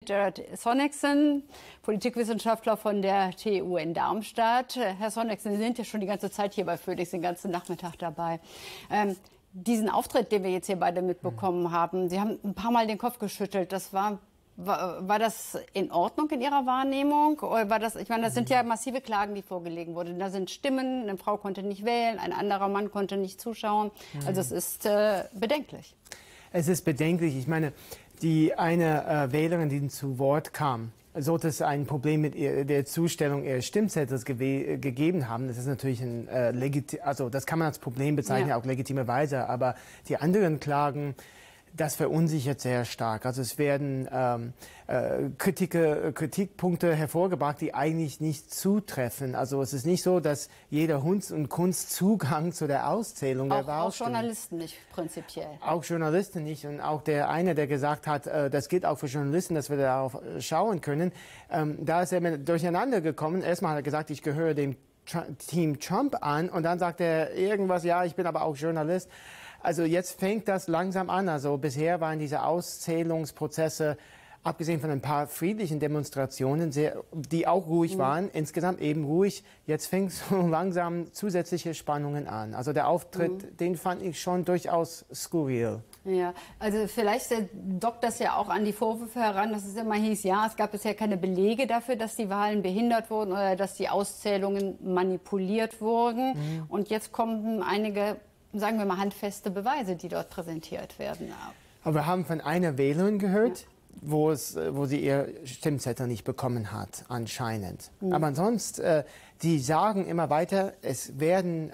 Sonnicksen, Politikwissenschaftler von der TU in Darmstadt. Herr Sonnicksen, Sie sind ja schon die ganze Zeit hier bei Phoenix, den ganzen Nachmittag dabei. Diesen Auftritt, den wir jetzt hier beide mitbekommen haben, Sie haben ein paar Mal den Kopf geschüttelt. War das in Ordnung in Ihrer Wahrnehmung? Oder war das, ich meine, das sind ja massive Klagen, die vorgelegt wurden. Da sind Stimmen, eine Frau konnte nicht wählen, ein anderer Mann konnte nicht zuschauen. Also es ist bedenklich. Es ist bedenklich. Ich meine, die eine Wählerin, die zu Wort kam, sollte es ein Problem mit der Zustellung ihres Stimmzettels gegeben haben. Das ist natürlich also das kann man als Problem bezeichnen, ja, auch legitimerweise. Aber die anderen Klagen, das verunsichert sehr stark. Also es werden Kritikpunkte hervorgebracht, die eigentlich nicht zutreffen. Also es ist nicht so, dass jeder Hunds und Kunst Zugang zu der Auszählung der Wahl. Auch Journalisten nicht prinzipiell. Auch Journalisten nicht. Und auch der eine, der gesagt hat, das gilt auch für Journalisten, dass wir darauf schauen können, da ist er durcheinander gekommen. Erstmal hat er gesagt, ich gehöre dem Team Trump an. Und dann sagt er irgendwas, ja, ich bin aber auch Journalist. Also jetzt fängt das langsam an. Also bisher waren diese Auszählungsprozesse, abgesehen von ein paar friedlichen Demonstrationen, die auch ruhig waren, insgesamt eben ruhig. Jetzt fängt so langsam zusätzliche Spannungen an. Also der Auftritt, den fand ich schon durchaus skurril. Ja, also vielleicht dockt das ja auch an die Vorwürfe heran, dass es immer hieß, ja, es gab bisher keine Belege dafür, dass die Wahlen behindert wurden oder dass die Auszählungen manipuliert wurden. Und jetzt kommen einige, sagen wir mal, handfeste Beweise, die dort präsentiert werden. Aber wir haben von einer Wählerin gehört, wo sie ihr Stimmzettel nicht bekommen hat, anscheinend. Aber ansonsten, die sagen immer weiter, es werden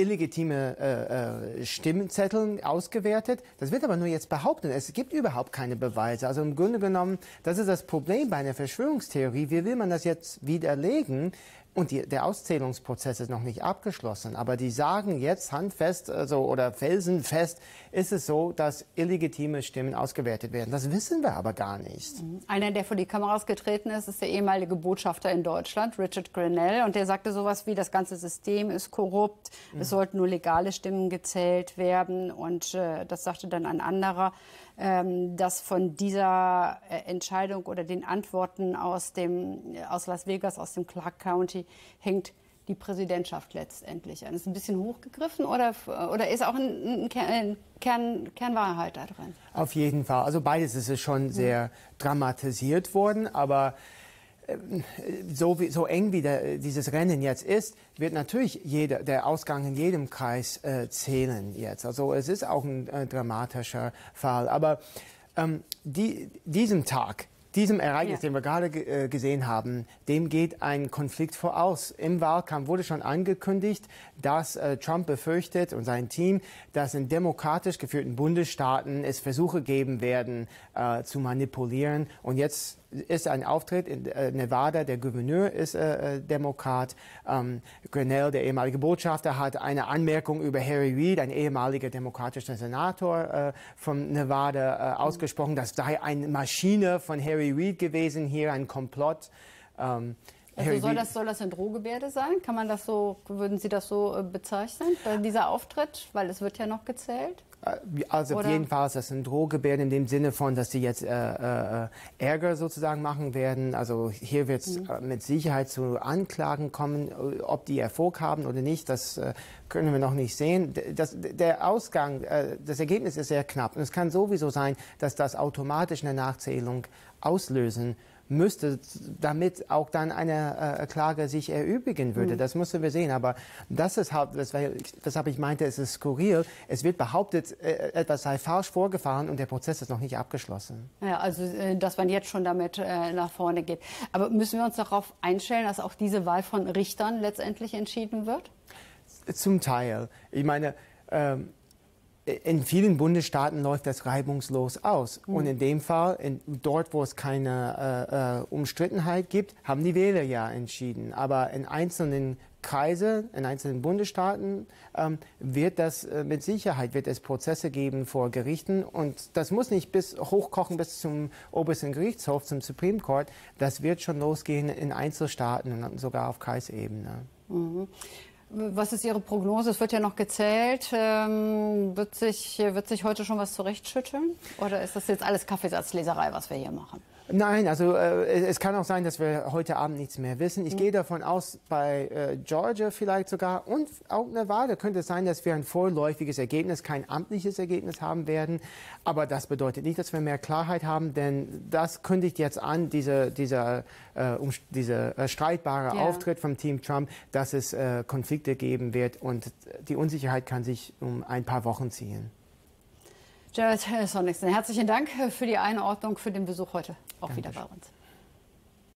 illegitime Stimmzettel ausgewertet. Das wird aber nur jetzt behauptet. Es gibt überhaupt keine Beweise. Also im Grunde genommen, das ist das Problem bei einer Verschwörungstheorie. Wie will man das jetzt widerlegen? Und der Auszählungsprozess ist noch nicht abgeschlossen. Aber die sagen jetzt handfest oder felsenfest ist es so, dass illegitime Stimmen ausgewertet werden. Das wissen wir aber gar nicht. Einer, der vor die Kameras getreten ist, ist der ehemalige Botschafter in Deutschland, Richard Grenell. Und der sagte sowas wie, das ganze System ist korrupt, es sollten nur legale Stimmen gezählt werden. Und das sagte dann ein anderer, dass von dieser Entscheidung oder den Antworten aus Las Vegas, aus dem Clark County, hängt die Präsidentschaft letztendlich an. Ist ein bisschen hochgegriffen oder ist auch ein Kernwahrheit da drin? Auf jeden Fall. Also beides ist schon sehr dramatisiert worden, aber so eng wie dieses Rennen jetzt ist, wird natürlich der Ausgang in jedem Kreis zählen jetzt. Also es ist auch ein dramatischer Fall. Aber diesem Ereignis, den wir gerade gesehen haben, dem geht ein Konflikt voraus. Im Wahlkampf wurde schon angekündigt, dass Trump befürchtet und sein Team, dass in demokratisch geführten Bundesstaaten es Versuche geben werden, zu manipulieren. Und jetzt ist ein Auftritt in Nevada, der Gouverneur ist Demokrat. Grenell, der ehemalige Botschafter, hat eine Anmerkung über Harry Reid, ein ehemaliger demokratischer Senator von Nevada, ausgesprochen. Das sei eine Maschine von Harry Reid gewesen, hier ein Komplott. Also soll das eine Drohgebärde sein? Würden Sie das so bezeichnen, dieser Auftritt? Weil es wird ja noch gezählt. Also auf jeden Fall ist das eine Drohgebärde in dem Sinne von, dass sie jetzt Ärger sozusagen machen werden. Also hier wird es mit Sicherheit zu Anklagen kommen. Ob die Erfolg haben oder nicht, das können wir noch nicht sehen. Der Ausgang, das Ergebnis ist sehr knapp. Und es kann sowieso sein, dass das automatisch eine Nachzählung auslösen müsste, damit auch dann eine Klage sich erübrigen würde. Das müssen wir sehen. Aber das ist halt, weshalb ich meinte, es ist skurril. Es wird behauptet, etwas sei falsch vorgefahren und der Prozess ist noch nicht abgeschlossen. Ja, also dass man jetzt schon damit nach vorne geht. Aber müssen wir uns darauf einstellen, dass auch diese Wahl von Richtern letztendlich entschieden wird? Zum Teil. Ich meine, in vielen Bundesstaaten läuft das reibungslos aus. Und in dem Fall, dort, wo es keine Umstrittenheit gibt, haben die Wähler ja entschieden. Aber in einzelnen Kreisen, in einzelnen Bundesstaaten wird es Prozesse geben vor Gerichten. Und das muss nicht hochkochen bis zum obersten Gerichtshof, zum Supreme Court. Das wird schon losgehen in Einzelstaaten und sogar auf Kreisebene. Was ist Ihre Prognose? Es wird ja noch gezählt. Wird sich heute schon was zurechtschütteln? Oder ist das jetzt alles Kaffeesatzleserei, was wir hier machen? Nein, also es kann auch sein, dass wir heute Abend nichts mehr wissen. Ich gehe davon aus, bei Georgia vielleicht sogar und auch Nevada könnte es sein, dass wir ein vorläufiges Ergebnis, kein amtliches Ergebnis haben werden. Aber das bedeutet nicht, dass wir mehr Klarheit haben, denn das kündigt jetzt an, dieser streitbare Auftritt vom Team Trump, dass es Konflikte geben wird und die Unsicherheit kann sich um ein paar Wochen ziehen. Jared Sonnicksen, herzlichen Dank für die Einordnung, für den Besuch heute auch wieder bei uns.